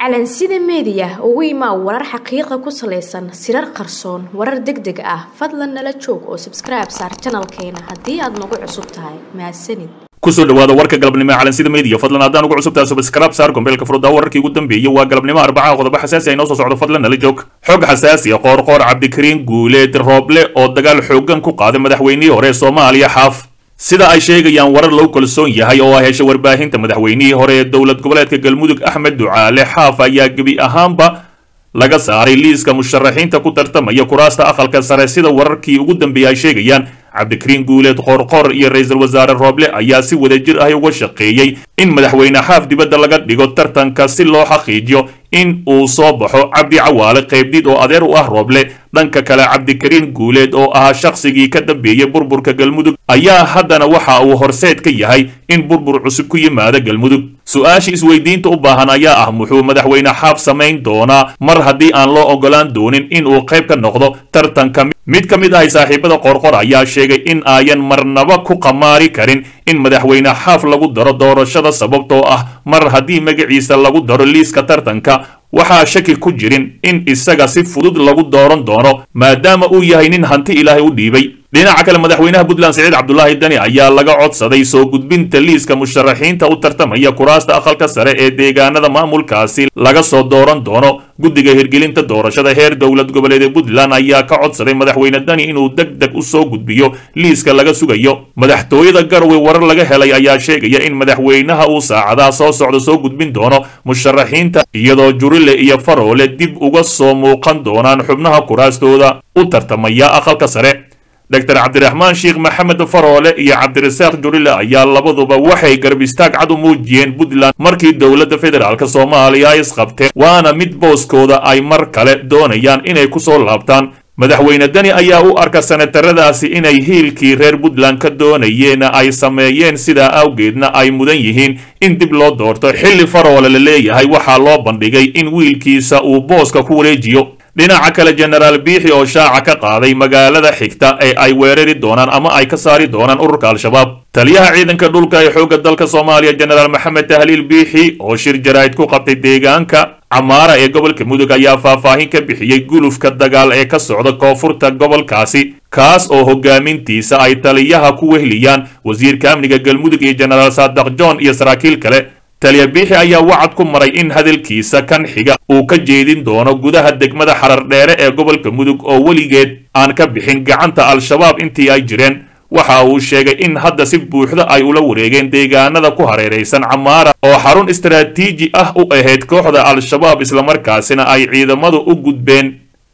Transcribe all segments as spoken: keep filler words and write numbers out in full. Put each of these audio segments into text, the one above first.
calansida media ugu imaa warar xaqiiqo ku saleysan sirar qarsoon warar degdeg ah fadlan nala joog oo subscribe saar channelkeena hadii aad nagu cusub tahay mahadsanid kusoo dhawaada warka galabnimo ee calansida media fadlan haddaan ugu cusub tahay subscribe saar gombeelka furda wararkii ugu dambeeyay waa galabnimo arbaca qodobo xasaasi ah inoo soo socdo fadlan nala joog xog xasaasi ah qoor qoor cabdikariin guuleed rooble oo dagaal xoogan ku qaaday madaxweynihii hore ee Soomaaliya xaaf sida ay sheegayaan warar loo kalsoon yahay oo ay heshay warbaahinta madaxweynihii hore ee dowlad goboleedka Galmudug Axmed Ducaale xaaf ayaa gabi ahaanba laga saaray liiska musharaxiinta ku tartamaya kuraasta aqalka sare sida wararkii ugu dambeeyay ay sheegayaan cabdikariin guuleed qorqor iyo ra'iisul wasaare Rooble ayaa si wadajir ah uga shaqeeyay in madaxweyne xaaf dibadda laga dhigo tartanka si loo xaqiijiyo in uu soo baxo Cabdi Cawaale qaybdid oo adeer u ah Rooble dhanka kale cabdikariin guuleed oo ah shakhsigii ka dambeeyay burburka Galmudug ayaa haddana waxa uu horseed ka yahay in burbur cusub ku yimaado Galmudug su'aasha isweydiinta u baahan ayaa ah muxuu madaxweyne xaaf samayn doonaa mar haddii aan loo ogolaan doonin in uu qayb ka noqdo tartanka mid ka mid ah saaxiibada qorqor ayaa sheegay in ayan marnaba ku qamaari karin in madaxweyne xaaf lagu daro doorashada sababtoo ah mar haddii magaciisa lagu daro liiska tartanka waxaa shaki ku jirin in isaga si fudud lagu dooran doono maadaama uu yahay nin hanti ilaahay u dhiibay dhinaca kale madaxweynaha Puntland Saciid Cabdullaahi Dani ayaa laga codsaday soo gudbinta liiska musharaxiinta u tartamaya kuraasta aqalka sare ee deegaanada maamulkaasi laga soo dooran doono guddiga hirgelinta doorashada heer dowlad goboleed ee Puntland ayaa ka codsaday madaxweyne Dani inuu degdeg u soo gudbiyo liiska laga sugayo madaxtooyada Garowe warar laga helay ayaa sheegaya in madaxweynaha uu saacadaha soo socdo soo gudbin doono musharaxiinta iyadoo Jurile iyo Faroole dib uga soo muuqan doonaan xubnaha kuraastooda u tartamaya aqalka sare Doctor Cabdiraxmaan Sheekh Maxamed Faroole iyo Cabdirasaaq Jurile ayaa labaduba waxay garab istaag cad u muujiyeen Puntland markii dowladda federaalka Soomaaliya ay isqabteen waana mid booskooda ay mar kale doonayaan inay ku soo laabtaan madaxweyne Dani ayaa u arka senataradaasi inay hiilkii reer Puntland ka doonayeen ay sameeyeen sida awgeedna ay mudan yihiin in dib loo doorto xilli Faroole la leeyahay waxaa loo bandhigay in wiilkiisa uu booska ku wareejiyo dhinaca kale General Biixi oo shaaca ka qaaday magaalada xigta ee ay weerari doonaan ama ay ka saari doonaan ururka Al-Shabaab taliyaha ciidanka dhulka ee xoogga dalka Soomaaliya General Maxamed Tahliil Biixi oo shir jaraa'id ku qabtay deegaanka Camaara ee gobolka Mudug ayaa faahfaahin ka bixiyay gulufka dagaal ee ka socda koonfurta gobolkaasi kaas oo hogaamintiisa ay taliyaha ku wehliyaan wasiirka amniga Galmudug iyo General Saadaq John iyo saraakiil kale taliya Biixi ayaa wacad ku maray in hadalkiisa kan xiga uu ka jeedin doono gudaha degmada Xarar Dheere ee gobolka Mudug oo weligeed aan ka bixin gacanta Al-Shabaab intii ay jireen waxa uu sheegay in hadda si buuxda ay ula wareegeen deegaanada ku hareeraysan Camaara oo xarun istiraatiiji ah u ahayd kooxda Al-Shabaab isla markaasina ay ciidamadu u gudbeen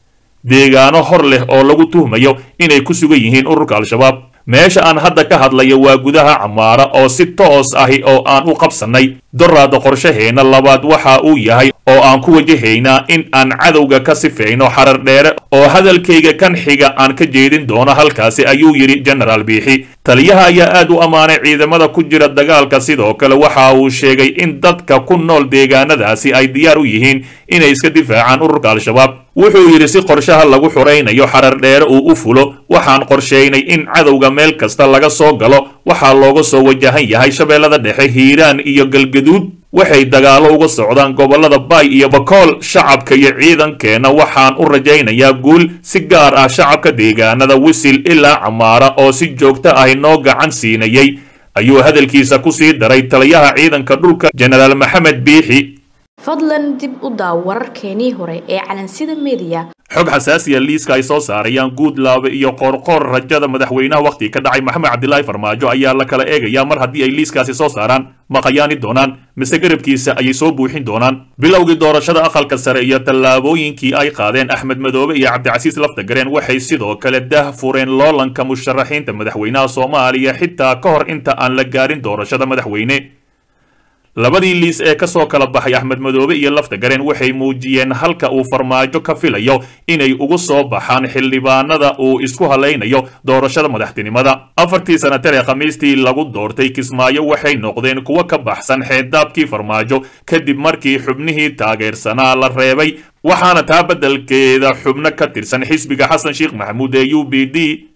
deegaano hor leh oo lagu tuhmayo inay ku sugan yihiin ururka Al-Shabaab meesha aan hadda ka hadlayo waa gudaha Camaara oo si toos ahi oo aan u qabsanay doraada qorshaheena labaad waxa uu yahay oo aan ku wajahaynaa in aan cadowga ka sifeyno Xarar Dheere oo hadalkayga kan xiga aan ka jeedin doono halkaasi ayuu yiri General Biixi taliyaha ayaa aad u amaanay ciidamada ku jira dagaalka sidoo kale waxa uu sheegay in dadka ku nool deegaanadaasi ay diyaar u yihiin inay iska difaacaan ururka Al-Shabaab wuxuu yiri si qorshaha lagu xureynayo Xarar Dheere uu u fulo waxaan qorsheynay in cadowga meel kasta laga soo galo waxa looga soo wajahan yahay Shabeellada Dhexe Hiiraan iyo Galgaduud waxay dagaalo uga socdaan gobolada Bay iyo Bakool shacabka iyo ciidankeena waxaan u rajaynayaa guul si gaar ah shacabka deegaanada Wisil ilaa Camaara oo si joogto ah noo gacan siinayay ayuu hadalkiisa ku sii daray taliyaha ciidanka dhulka General Maxamed Biixi fadlan dib u daaw wararkeenii hore ee calansida media xog xasaasi ah liiska ay soo saarayaan Guudlaabe iyo qorqor rajada madaxweynaha waqti ka dhacay Maxamed Cabdullaahi Farmaajo ayaa la kala eegaya mar haddii ay liiskaasi soo saaraan ma qayaani doonaan mise garabkiisa ayay soo buuxin doonaan bilowgii doorashada aqalka sare iyo tallaabooyinkii ay qaadeen Axmed Madoobe iyo Cabdicasiis Laftagareen waxay sidoo kale dah fureen loolanka musharaxiinta madaxweynaha Soomaaliya xitaa ka hor inta aan la gaarin doorashada madaxweyne labadii liis ee ka soo kala baxay Axmed Madoobe iyo Laftagareen waxay muujiyeen halka uu Farmaajo ka filayo inay ugu soo baxaan xildhibaanada uu isku halaynayo doorashada madaxtinimada afartii sanatar ee khamiistii lagu doortay Kismaayo waxay noqdeen kuwa ka baxsan xeedaabkii Farmaajo kadib markii xubnihii taageersanaa la reebay waxaana taa beddelkeeda xubno ka tirsan xisbiga Xasan Sheekh Maxamuud ee U B D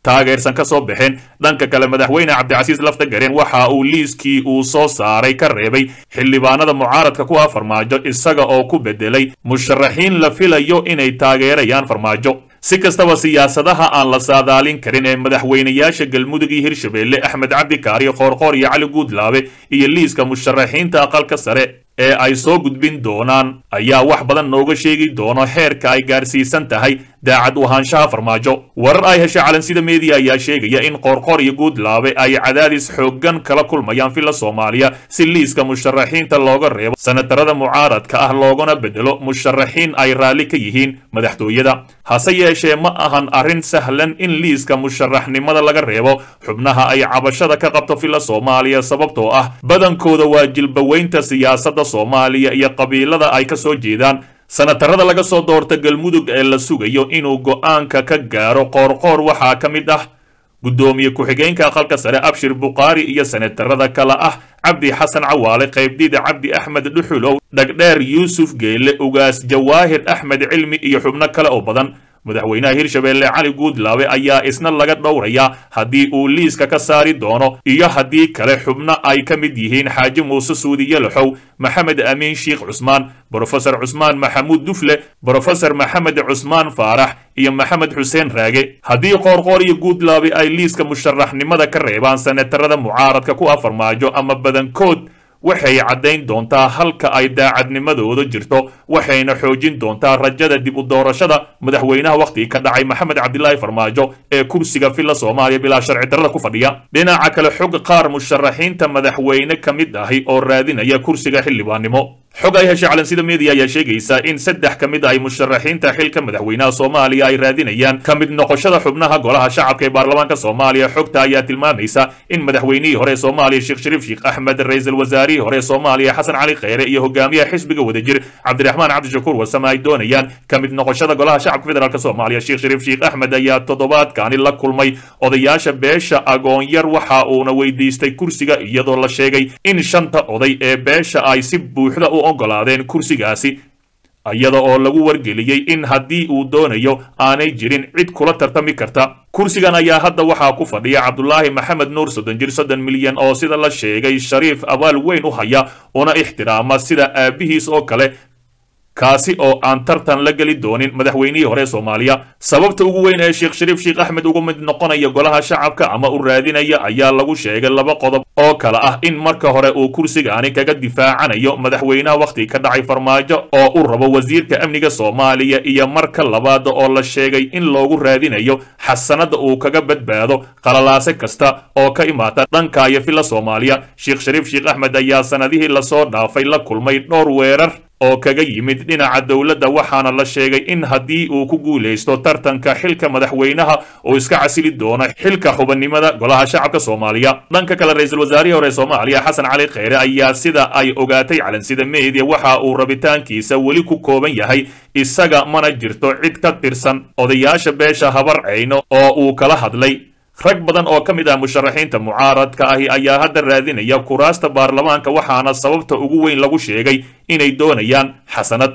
taageersan ka soo baxeen. dhanka kale madaxweyne cabdicasiis laftagareen waxa uu liiskii uu soo saaray ka reebay xildhibaanada mucaaradka ku ah farmaajo isaga oo ku bedelay musharaxiin la filayo inay taageerayaan farmaajo. si kastaba siyaasadaha aan la saadaalin karin ee madaxweynayaasha galmudug iyo hirshabeelle axmed cabdi kaariyo qoorqoor iyo cali guudlaabe iyo liiska musharaxiinta aqalka sare ee ay soo gudbin doonaan ayaa wax badan nooga sheegi doono heerka ay gaarsiisan tahay daacad u ahaanshaha farmaajo. warar ay heshay calansida media ayaa sheegaya in qoorqoor iyo guudlaabe ay cadaadis xooggan kala kulmayaan filla soomaaliya si liiska musharaxiinta looga reebo sanatarada mucaaradka ah loogana bedelo musharaxiin ay raalli ka yihiin madaxtooyada. hase yeeshee ma ahan arrin sahlan in liiska musharaxnimada laga reebo xubnaha ay cabashada ka qabto filla soomaaliya sababtoo ah badankooda waa jilbaweynta siyaasadda soomaaliya iyo qabiilada ay ka soo jeedaan. sanatarada laga soo doorta galmudug ee la sugayo inuu go'aanka ka gaaro qoorqoor waxaa ka mid ah gudoomiye ku-xigeenka aqalka sare abshir buqaari iyo senatarada kale ah cabdi xasan cawaale qaybdida cabdi axmed dhuxulow dhagdheer yuusuf geelle ugaas jawaahir axmed cilmi iyo xubno kale oo badan. madaxweynaha hirshabeelle cali guudlaabe ayaa isna laga dhowrayaa haddii uu liiska ka saari doono iyo haddii kale xubno ay ka mid yihiin xaaji muuse suudiye laxow maxamed amiin sheikh cusmaan brofesor cusmaan maxamuud dufle brofesor maxamed cusmaan faarax iyo maxamed xuseen raage. haddii qoorqoor iyo guudlaabe ay liiska musharaxnimada ka reebaan senatarada mucaaradka ku ah farmaajo ama badankood waxay caddayn doontaa halka ay daacadnimadooda jirto waxayna xoojin doontaa rajada dib u doorashada madaxweynaha wakhtigii ka dhacay maxamed cabdilaahi farmaajo ee kursiga filla soomaaliya bilaa sharci darrada ku fadhiya. dhinaca kale xog qaar musharaxiinta madaxweyne ka mid ahi oo raadinaya kursiga xildhibaannimo. xog ay heshay calansida media ayaa sheegaysa in saddex ka mid ay musharaxiinta xilka madaxweynaha soomaaliya ay raadinayaan ka mid noqoshada xubnaha golaha shacabka ee baarlamaanka soomaaliya. xogta ayaa tilmaamaysa in madaxweynihii hore soomaaliya sheekh shariif sheekh axmed ra-iisul wasaarihii hore soomaaliya xasan cali kheyre iyo hogaamiyaha xisbiga wadajir cabdiraxmaan cabdishakuur warsame ay doonayaan ka mid noqoshada golaha shacabka federaalk soomaaliya. sheekh shariif sheekh axmed ayaa toddobaadkaani la kulmay odayaasha beesha agoonyar waxa uuna weydiistay kursiga iyadoo la sheegay in shanta oday ee beesha ay si buuxda u ogolaadeen kursigaasi iyada oo lagu wargeliyey in haddii uu doonayo aanay jirin cid kula tartami karta. kursigan ayaa hadda waxaa ku fadhiya cabdulaahi maxamed nuur soddon jir soddon milyan oo sida la sheegay shariif abaal weyn u haya una ixtiraama sida aabihiis oo kale kaasi oo aan tartan la geli doonin madaxweynihii hore soomaaliya. sababta ugu weyn ee sheekh shariif sheekh axmed uga mid noqonaya golaha shacabka ama u raadinaya ayaa lagu sheegay laba qodob oo kale ah in marka hore uu kursigaani kaga difaacanayo madaxweynaha wakhtiga ka dhacay farmaajo oo u rabo wasiirka amniga soomaaliya iyo marka labaada oo la sheegay in loogu raadinayo xasanada uu kaga badbaado qalalaase kasta oo ka imaata dhanka iyo filla soomaaliya. sheekh shariif sheekh axmed ayaa sanadihii lasoo dhaafay la kulmay dhowr weerar oo kaga yimid dhinaca dowladda waxaana la sheegay in haddii uu ku guulaysto tartanka xilka madaxweynaha uu iska casili doono xilka xubannimada golaha shacabka soomaaliya. dhanka kale ra-iisul wasaarihii hore soomaaliya xasan cali kheyre ayaa sida ay ogaatay calansida media waxa uu rabitaankiisa weli ku kooban yahay isaga mana jirto cid ka tirsan odayaasha beesha habar ceyno oo uu kala hadlay. rag badan oo ka mid ah musharaxiinta mucaaradka ahi ayaa hadda raadinaya kuraasta baarlamaanka waxaana sababta ugu weyn lagu sheegay inay doonayaan xasanad.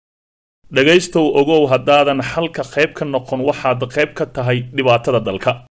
dhegaystow ogow haddaadan halka qayb ka noqon waxaad qayb ka tahay dhibaatada dalka.